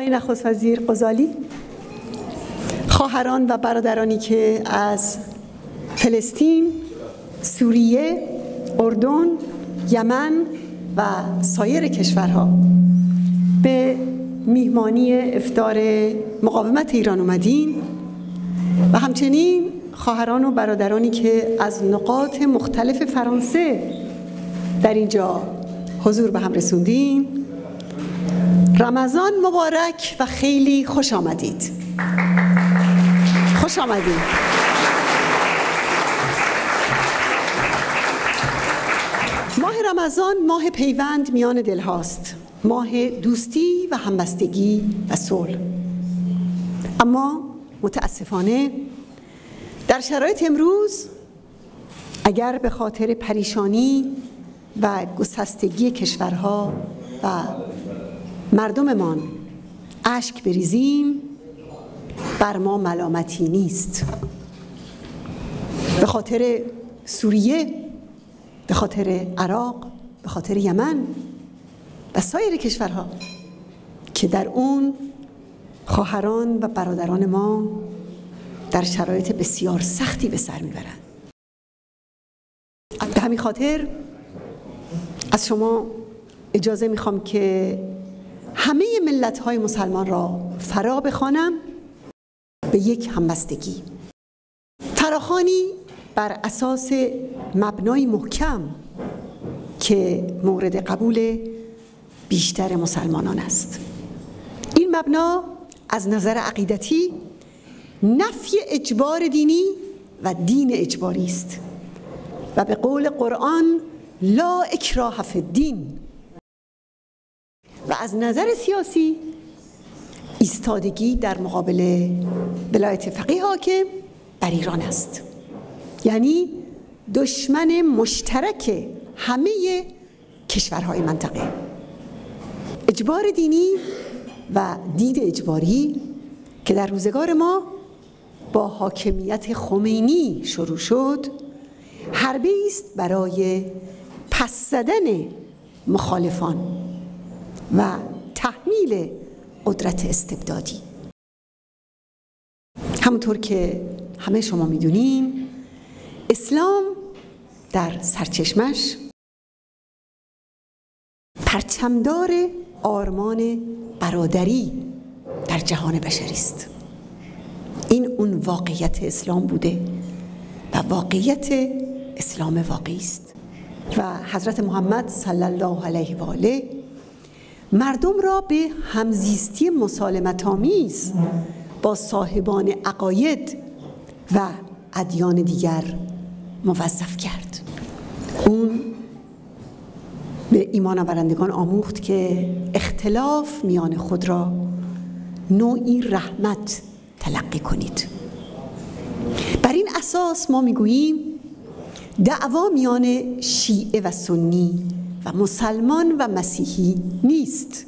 آقای نخست وزیر غزالی، خواهران و برادرانی که از فلسطین، سوریه، اردن، یمن و سایر کشورها به میهمانی افطار مقاومت ایران اومدین و همچنین خواهران و برادرانی که از نقاط مختلف فرانسه در اینجا حضور به هم رسوندین، رمضان مبارک و خیلی خوش آمدید. خوش آمدید. ماه رمضان ماه پیوند میان دل هاست، ماه دوستی و همبستگی و صلح. اما متاسفانه در شرایط امروز اگر به خاطر پریشانی و گسستگی کشورها و مردممان اشک بریزیم بر ما ملامتی نیست. به خاطر سوریه، به خاطر عراق، به خاطر یمن و سایر کشورها که در اون خواهران و برادران ما در شرایط بسیار سختی به سر میبرند. به همین خاطر از شما اجازه میخوام که همه ملت‌های مسلمان را فرا بخوانم به یک همبستگی، فراخوانی بر اساس مبنای محکم که مورد قبول بیشتر مسلمانان است. این مبنا از نظر عقیدتی نفی اجبار دینی و دین اجباری است و به قول قرآن لا اکراه فی الدین، و از نظر سیاسی ایستادگی در مقابل ولایت فقیه حاکم بر ایران است، یعنی دشمن مشترک همه کشورهای منطقه. اجبار دینی و دید اجباری که در روزگار ما با حاکمیت خمینی شروع شد، حربه است برای پس زدن مخالفان و تحمیل قدرت استبدادی. همونطور که همه شما میدونین، اسلام در سرچشمش پرچمدار آرمان برادری در جهان بشری است. این اون واقعیت اسلام بوده و واقعیت اسلام واقعی است و حضرت محمد صلی الله علیه و آله مردم را به همزیستی مسالمت‌آمیز با صاحبان عقاید و ادیان دیگر موظف کرد. اون به ایمان آورندگان آموخت که اختلاف میان خود را نوعی رحمت تلقی کنید. بر این اساس ما میگوییم دعوا میان شیعه و سنی و مسلمان و مسیحی نیست.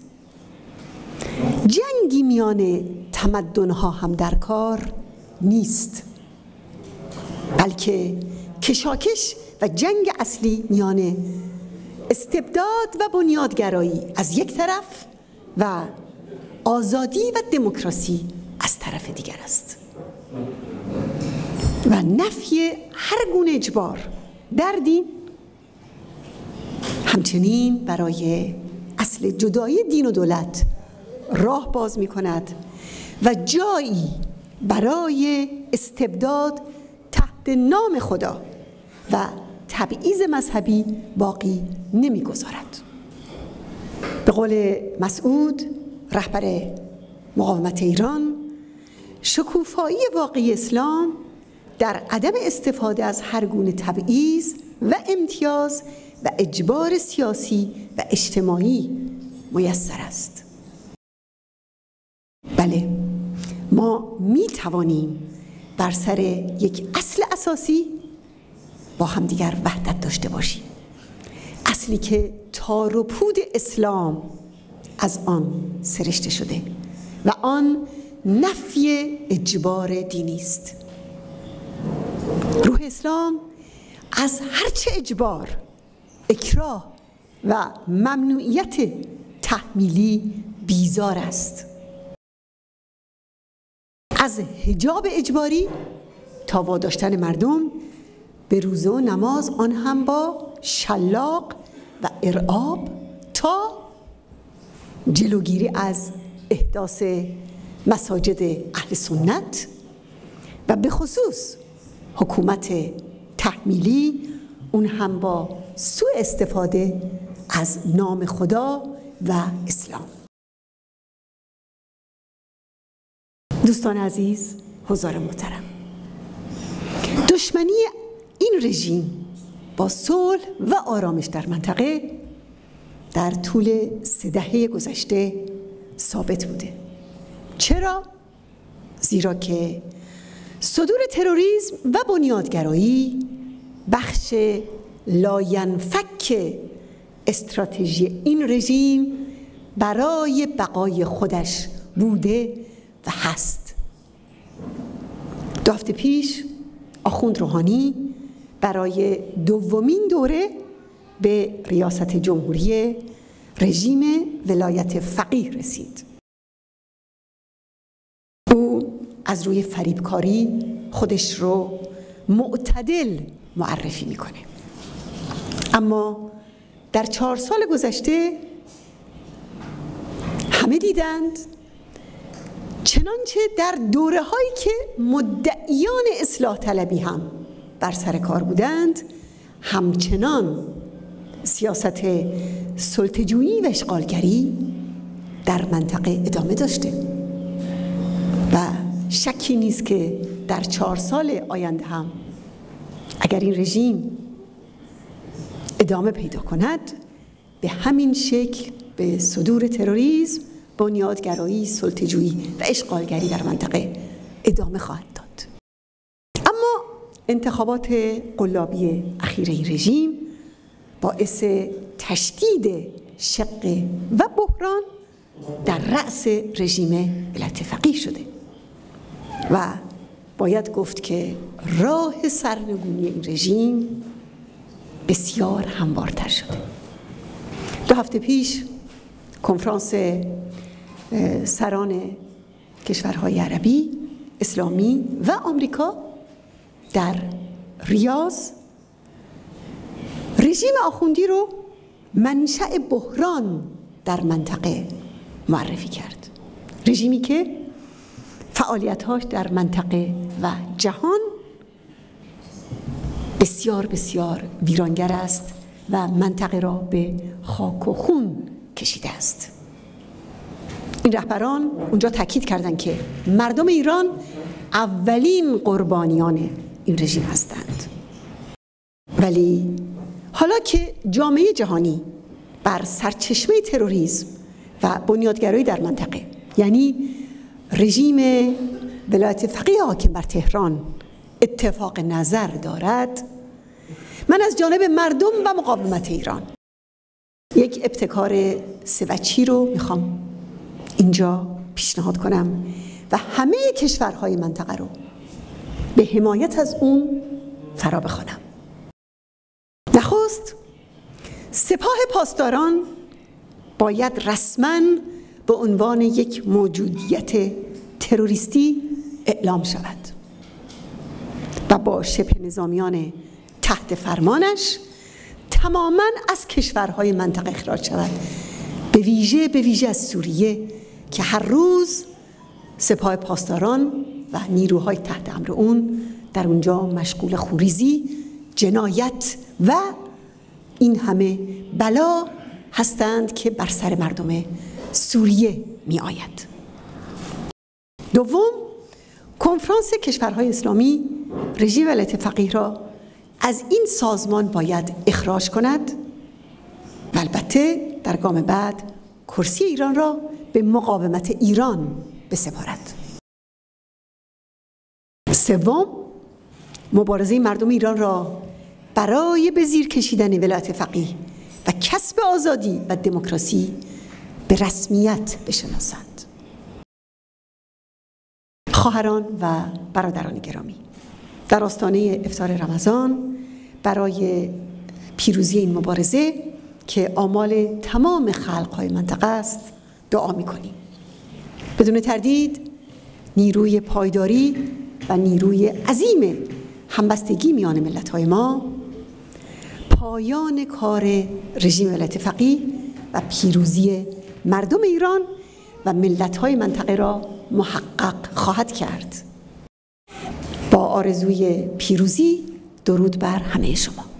جنگی میان تمدن‌ها هم در کار نیست، بلکه کشاکش و جنگ اصلی میان استبداد و بنیادگرایی از یک طرف و آزادی و دموکراسی از طرف دیگر است و نفی هر گونه اجبار در دین همچنین برای اصل جدایی دین و دولت راه باز می کند و جایی برای استبداد تحت نام خدا و تبعیض مذهبی باقی نمی گذارد. به قول مسعود رهبر مقاومت ایران، شکوفایی واقعی اسلام در عدم استفاده از هر گونه تبعیض و امتیاز و اجبار سیاسی و اجتماعی میسر است. بله، ما می توانیم بر سر یک اصل اساسی با همدیگر وحدت داشته باشیم، اصلی که تار و پود اسلام از آن سرشته شده و آن نفی اجبار دینی است. روح اسلام از هرچه اجبار، اکراه و ممنوعیت تحمیلی بیزار است. از حجاب اجباری تا واداشتن مردم به روزه و نماز، آن هم با شلاق و ارعاب، تا جلوگیری از احداث مساجد اهل سنت و به خصوص حکومت تحمیلی، اون هم با سوء استفاده از نام خدا و اسلام. دوستان عزیز، حضار محترم، دشمنی این رژیم با صلح و آرامش در منطقه در طول 3 دهه گذشته ثابت بوده. چرا؟ زیرا که صدور تروریسم و بنیادگرایی بخش لاینفک استراتژی این رژیم برای بقای خودش بوده و هست. 2 هفته پیش آخوند روحانی برای 2مین دوره به ریاست جمهوری رژیم ولایت فقیه رسید. او از روی فریبکاری خودش رو معتدل معرفی میکنه، اما در 4 سال گذشته همه دیدند چنانچه در دوره هایی که مدعیان اصلاح طلبی هم بر سر کار بودند، همچنان سیاست سلطه‌جویی و اشغالگری در منطقه ادامه داشته و شکی نیست که در 4 سال آینده هم اگر این رژیم ادامه پیدا کند، به همین شکل به صدور تروریسم، بنیادگرایی، سلطه‌جویی و اشغالگری در منطقه ادامه خواهد داد. اما انتخابات قلابی اخیر این رژیم باعث تشدید شق و بحران در رأس رژیم ولایت فقیه شده و باید گفت که راه سرنگونی این رژیم بسیار هموارتر شده. 2 هفته پیش کنفرانس سران کشورهای عربی، اسلامی و آمریکا در ریاض رژیم آخوندی رو منشأ بحران در منطقه معرفی کرد. رژیمی که فعالیت‌هاش در منطقه و جهان بسیار بسیار ویرانگر است و منطقه را به خاک و خون کشیده است. این رهبران اونجا تاکید کردند که مردم ایران اولین قربانیان این رژیم هستند. ولی حالا که جامعه جهانی بر سرچشمه تروریسم و بنیادگرایی در منطقه، یعنی رژیم ولایت فقیه حاکم بر تهران، اتفاق نظر دارد، من از جانب مردم و مقاومت ایران یک ابتکار 3 وجهی رو میخوام اینجا پیشنهاد کنم و همه کشورهای منطقه رو به حمایت از اون فرا بخوانم. نخست، سپاه پاسداران باید رسما به عنوان یک موجودیت تروریستی اعلام شود و با شبه نظامیان تحت فرمانش تماماً از کشورهای منطقه اخراج شود، به ویژه از سوریه که هر روز سپاه پاسداران و نیروهای تحت امر اون در اونجا مشغول خونریزی، جنایت و این همه بلا هستند که بر سر مردم سوریه می آید. دوم، کنفرانس کشورهای اسلامی رژیم ولایت فقیه را از این سازمان باید اخراج کند و البته در گام بعد کرسی ایران را به مقاومت ایران بسپارد. سوم، مبارزه مردم ایران را برای به زیر کشیدن ولایت فقیه و کسب آزادی و دموکراسی به رسمیت بشناسند. خواهران و برادران گرامی، در آستانه افطار رمضان برای پیروزی این مبارزه که آمال تمام خلق‌های منطقه است دعا می‌کنیم. بدون تردید نیروی پایداری و نیروی عظیم همبستگی میان ملت‌های ما، پایان کار رژیم ولایت فقیه و پیروزی مردم ایران و ملت‌های منطقه را محقق خواهد کرد. با آرزوی پیروزی، درود بر همه شما.